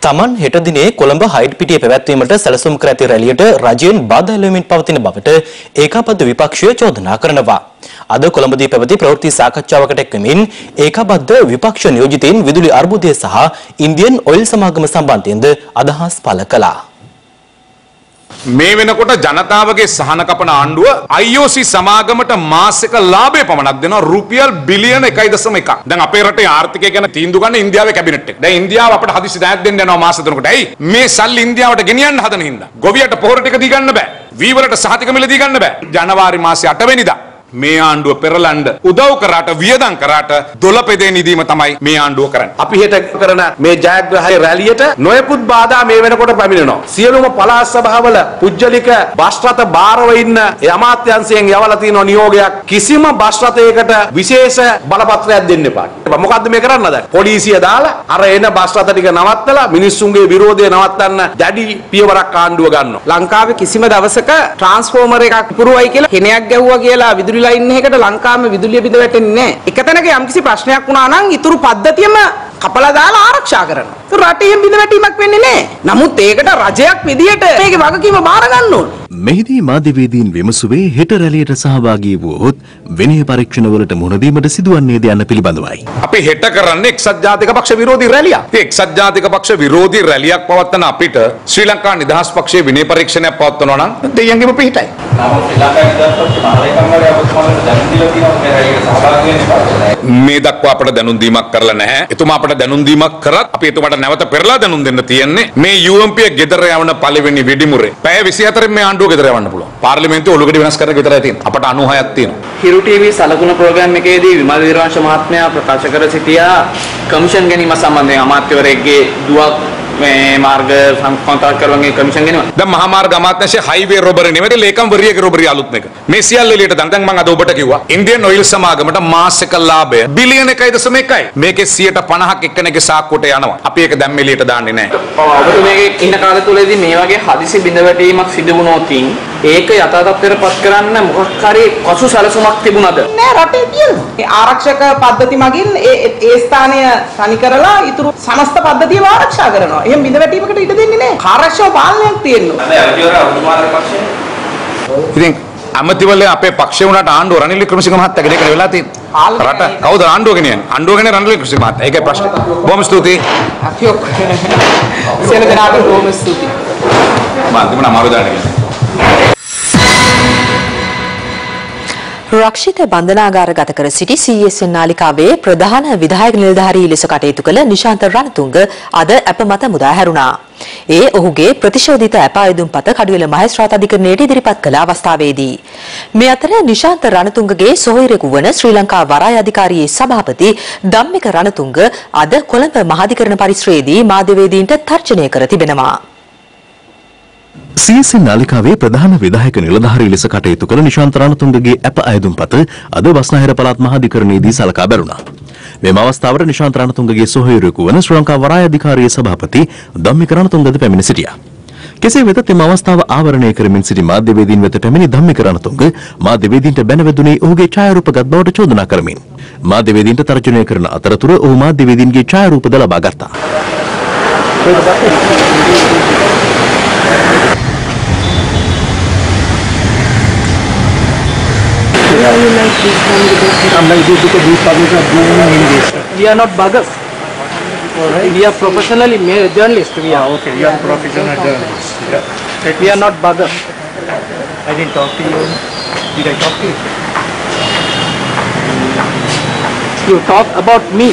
තමන් හෙට දිනේ කොළඹ හයිඩ් පිටියේ පැවැත්වීමට සැලසුම් කර ඇති රැළියට රජයෙන් බාධා එල්ලෙමින් පවතින බවට ඒකාබද්ධ විපක්ෂය චෝදනා කරනවා. අද කොළඹදී පැවති ප්‍රවෘත්ති සාකච්ඡාවකට එක්වමින් ඒකාබද්ධ විපක්ෂ නියෝජිතයින් විදුලි අර්බුදය සහ ඉන්දියන් ඔයිල් සමාගම සම්බන්ධයෙන්ද අදහස් පළ කළා. මේ වෙනකොට ජනතාවගේ සහන කපන ආණ්ඩුව IOC සමාගමට මාසික ලාභය පමණක් දෙනවා රුපියල් බිලියන 1.1. දැන් අපේ රටේ ආර්ථිකය ගැන තීන්දුව ගන්න ඉන්දියාවේ කැබිනට් එක. දැන් ඉන්දියාව අපට හදිසි ණයක් දෙන්න යනවා මාස දෙකකට. ඇයි? මේ සල්ලි ඉන්දියාවට ගෙනියන්න හදන හින්දා. ගොවියට පොහොර ටික දී ගන්න බෑ. වී වලට සහතික මිල දී ගන්න බෑ. ජනවාරි මාසේ 8 වෙනිදා මේ ආණ්ඩුව පෙරලන්න උදව් කරාට වියදම් කරාට දොළපෙදේ නිදීම තමයි මේ ආණ්ඩුව කරන්නේ. අපි හෙට කරන මේ ජයග්‍රහය රැළියට නොයෙකුත් බාධා මේ වෙනකොට පැමිණෙනවා. සියලුම පළාත් සභාවල පුජ්‍යලික බස් රථ බාරව ඉන්න අමාත්‍යාංශයෙන් යවලා තියෙන නියෝගයක් කිසිම බස් රථයකට විශේෂ බලපත්‍රයක් දෙන්න එපා. මොකද්ද මේ කරන්න දැන්? පොලිසිය දාලා අර එන බස් රථ ටික නවත්තලා මිනිස්සුන්ගේ විරෝධය නවත්තන්න දැඩි පියවරක් ආණ්ඩුව ගන්නවා. ලංකාවේ කිසිම දවසක ට්‍රාන්ස්ෆෝමර් එකක් පුරුවයි කියලා කෙනෙක් ගැව්වා කියලා විදුලි ලයින් එකකට ලංකාවේ විදුලිය බිඳ වැටෙන්නේ නැහැ. එක තැනක යම්කිසි ප්‍රශ්නයක් වුණා නම් ඊතුරු පද්ධතියම කපලා දාලා ආරක්ෂා කරනවා. ඒක රටේ බිඳ වැටීමක් වෙන්නේ නැහැ. නමුත් ඒකට රජයක් විදියට මේකේ වගකීම බාර ගන්න ඕන. මෙහිදී මාධ්‍යවේදීන් විමසුවේ හෙට රැළියට සහභාගී වූවොත් විනය පරීක්ෂණවලට මුහුණ දීමට සිදුවන්නේද යන්න පිළිබඳවයි. අපි හෙට කරන්නේ එක්සත් ජාතික පක්ෂ විරෝධී රැළියක්. ඒ එක්සත් ජාතික පක්ෂ විරෝධී රැළියක් පවත්වන අපිට ශ්‍රී ලංකා නිදහස් පක්ෂයේ විනය පරීක්ෂණයක් පවත්වනවා නම් දෙයියන්ගේම පිටයි. මේ දක්වා අපට දැනුම් දීමක් කරලා නැහැ. එතුමා අපට දැනුම් දීමක් කරත් අපි එතුමාට නැවත පෙරලා දැනුම් දෙන්න තියෙන්නේ. මේ UMP ගෙදර යවන පළවෙනි වෙඩිමුරේ පැය 24 මේ ආණ්ඩුව ගෙදර යවන්න පුළුවන්. පාර්ලිමේන්තුවේ ඔලුගෙඩි වෙනස් කරන විතරයි තියෙන්නේ. අපට 96ක් තියෙනවා. හිරු ටීවී සලකුණු ප්‍රෝග්‍රෑම් එකේදී විමල් වීරවංශ මහත්මයා ප්‍රකාශ කර සිටියා කමිෂන් ගැනීම සම්බන්ධයෙන් අමාත්‍යවරයෙක්ගේ දුවක් මේ මාර්ග කොන්ත්‍රාත් කරවන්නේ කමිෂන් ගැනීම. දැන් මහා මාර්ග අමාත්‍යාංශයේ හයිවේ රොබරි නෙවෙයි ලේකම්වරියගේ රොබරි අලුත් එක. මේ සියල්ල එළියට දැන් මම අද ඔබට කිව්වා ඉන්දියන් ඔයිල් සමාගමට මාසික ලාභය බිලියන 1.1යි. මේකේ 50%ක් එක්කෙනෙක්ගේ සාක්කුවට යනවා. අපි ඒක දැන් එළියට දාන්නේ නැහැ. ඔබතුමගේ ඉන්න කාලය තුලදී මේ වගේ හදිසි බිඳවැටීමක් සිදු වුණොත් ඒක යථා තත්ත්වයටපත් කරන්න මොකක් හරි පසු සැලසුමක් තිබුණාද? නෑ රටේ තියෙනවා. ඒ ආරක්ෂක පද්ධති මගින් ඒ ස්ථානය තනි කරලා ඊතුරු සමස්ත පද්ධතියම ආරක්ෂා කරනවා. එහෙම බිඳවැටීමකට ඉඩ දෙන්නේ නෑ. කාර්යක්ෂම පාලනයක් තියෙනවා. ඉතින් අමතිවලේ අපේ පක්ෂේ වුණාට ආණ්ඩුව රනිල් වික්‍රමසිංහ මහත්තයාගේ දෙකන වෙලා තියෙනවා. රට කවුද ආණ්ඩුව ගෙනියන්නේ? ආණ්ඩුව ගෙනියන්නේ රනිල් වික්‍රමසිංහ මහත්තයා. ඒකයි ප්‍රශ්නේ. බොහොම ස්තුතියි. අපි සියලු දෙනාට බොහොම ස්තුතියි. මම අමාරු දාන්නේ. රක්ෂිත බන්ධනාගාර ගත කර සිටි CSN නාලිකාවේ ප්‍රධාන විධායක නිලධාරී ලෙස කටයුතු කළ නිශාන්ත රණතුංග අද අප මත මුදා හැරුණා. ඒ ඔහුගේ ප්‍රතිශෝධිත අප අයදුම්පත කඩුවෙල මහේස්ත්‍රාත් අධිකරණයට ඉදිරිපත් කළ අවස්ථාවේදී. මේ අතර නිශාන්ත රණතුංගගේ සොහොයුරෙකු වන ශ්‍රී ලංකා වරාය අධිකාරියේ සභාපති ධම්මික රණතුංග අද කොළඹ මහාධිකරණ පරිශ්‍රයේදී මාධ්‍යවේදීන්ට තර්ජනය කර තිබෙනවා. CSN නාලිකාවේ ප්‍රධාන විධායක නිලධාරී ලෙස කටයුතු කළ නිශාන්ත රණතුංගගේ අප අයදුම්පත අද බස්නාහිර පළාත් මහාධිකරණයේදී සලකා බැලුණා. මෙම අවස්ථාවට නිශාන්ත රණතුංගගේ සොහොයුරෙකු වන ශ්‍රී ලංකා වරාය අධිකාරියේ සභාපති ධම්මික රණතුංගද පැමිණ සිටියා. කෙසේ වෙතත් එම අවස්ථාව ආවරණය කරමින් සිටි මාධ්‍යවේදීන් වෙත පැමිණි ධම්මික රණතුංග මාධ්‍යවේදීන්ට බැනවැදුනේ ඔහුගේ ඡායාරූපගත් බවට චෝදනා කරමින් මාධ්‍යවේදීන්ට තර්ජනය කරන අතරතුර ඔහු මාධ්‍යවේදීන්ගේ ඡායාරූපද ලබා ගත්තා. We are not buggers. We are professionally made journalists. We are. Okay, you are professional journalists. Yeah. We are not buggers. I didn't talk to you. Did I talk to you? You talk about me.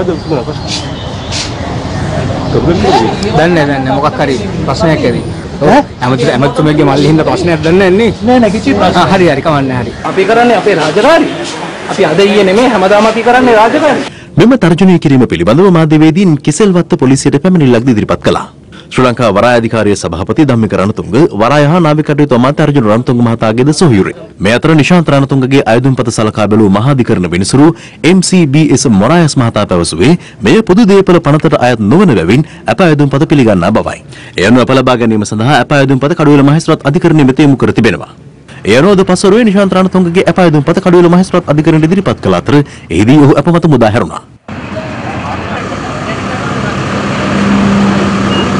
දන්නේ මොකක් හරි ප්‍රශ්නයක් ඇති. ඇමතුමගේ මල්ලි හින්දා ප්‍රශ්නයක් දන්නේ නැහැ නේ. නෑ කිසි ප්‍රශ්නයක්. හරි කමන්නේ හරි. අපි කරන්නේ අපේ රාජකාරී. අපි අද ඊයේ නෙමෙයි හැමදාම අපි කරන්නේ රාජකාරී. මෙම තර්ජනය කිරීම පිළිබඳව මාධ්‍යවේදීන් කිසෙල්වත්ත පොලිසියට පැමිණිල්ලක් ඉදිරිපත් කළා. ශ්‍රී ලංකා වරාය අධිකාරියේ සභාපති ධම්මික රණතුංග වරාය හා නාවික කටයුතු අමාත්‍ය අර්ජුන රණතුංග මහතාගේද සොහොයුරෙක්. මේ අතර නිශාන්ත රණතුංගගේ අයදුම්පත සලකා බැලූ මහාධිකරණ විනිසුරු MCBS මොරායස් මහතා පැවසුවේ මෙය පොදු දේපල පනතට අයත් නොවන බැවින් අප අයදුම්පත පිළිගන්නා බවයි. එය අනුව අප ලබා ගැනීම සඳහා අප අයදුම්පත කඩුවෙල මහේස්ත්‍රාත් අධිකරණය වෙත යොමු කර තිබෙනවා. ඒ අනුව පසුරුවේ නිශාන්ත රණතුංගගේ අප අයදුම්පත කඩුවෙල මහේස්ත්‍රාත් අධිකරණයට ඉදිරිපත් කළ අතර එහිදී ඔහු අප මත මුදා හැරුණා.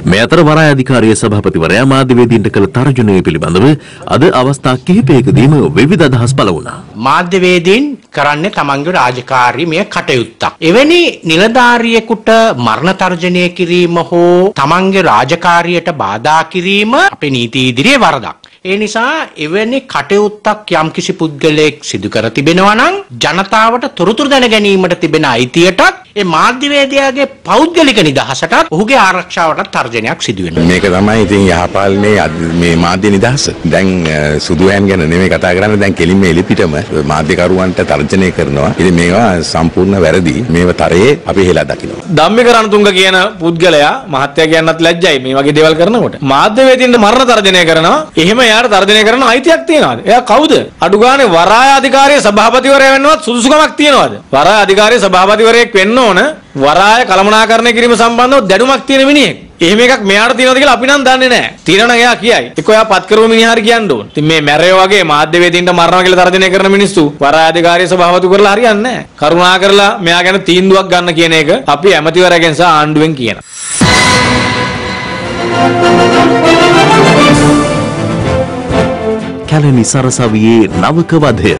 මේ අතර වරාය අධිකාරිය සභාපතිවරයා මාධ්‍යවේදීන්ට කළ තර්ජනය පිළිබඳව අද අවස්ථා කිහිපයකදීම විවිධ අදහස් පළ වුණා. මාධ්‍යවේදීන් කරන්නේ තමන්ගේ රාජකාරීමය කටයුත්තක්. එවැනි නිලධාරියෙකුට මරණ තර්ජනය කිරීම හෝ තමන්ගේ රාජකාරියට බාධා කිරීම අපේ නීති ඉදිරියේ වරදක්. ඒ නිසා එවැනි කටයුත්තක් යම්කිසි පුද්ගලයෙක් සිදු කර තිබෙනවා නම් ජනතාවට තොරතුරු දැන ගැනීමට තිබෙන අයිතියටත් ඒ මාධ්‍යවේදියාගේ පෞද්ගලික නිදහසටත් ඔහුගේ ආරක්ෂාවටත් තර්ජනයක් සිදු වෙනවා. මේක තමයි ඉතින් යහපාලනේ මේ මාධ්‍ය නිදහස. දැන් සුදුයන් ගැන නෙමෙයි කතා කරන්නේ, දැන් කෙලින්ම එලිපිටම මාධ්‍යකරුවන්ට තර්ජනය කරනවා. ඉතින් මේවා සම්පූර්ණ වැරදි. මේව තරයේ අපි හෙලා දකිනවා. ධම්මික රණතුංග කියන පුද්ගලයා මහත්ය කියන්නත් ලැජ්ජයි මේ වගේ දේවල් කරනකොට. මාධ්‍යවේදීන්ට මරණ තර්ජනය කරනවා. එහෙම යාට තර්ජනය කරන අයිතියක් තියනවාද? එයා කවුද? අඩු ගානේ වරාය අධිකාරියේ සභාපතිවරයා වෙන්නවත් සුදුසුකමක් තියනවාද? වරාය අධිකාරියේ සභාපතිවරයෙක් වෙන්න ඕන වරාය කළමනාකරණය කිරීම සම්බන්ධව දැනුමක් තියෙන මිනිහෙක්. එහෙම එකක් මෙයාට තියෙනවද කියලා අපි නම් දන්නේ නැහැ. තියෙනවා එයා කියයි. ඒක ඔයා පත් කරව මිනිහා හරි කියන්න ඕන. ඉතින් මේ මැරයෝ වගේ මාධ්‍යවේදීන්ට මරනවා කියලා තර්ජනය කරන මිනිස්සු වරාය අධිකාරියේ සභාපති කරලා හරියන්නේ නැහැ. කරුණා කරලා මෙයා ගැන තීන්දුවක් ගන්න කියන එක අපි ඇමතිවරයාගෙන් සහ ආණ්ඩුවෙන් කියනවා. කැලණි සරසවියේ නවක වධය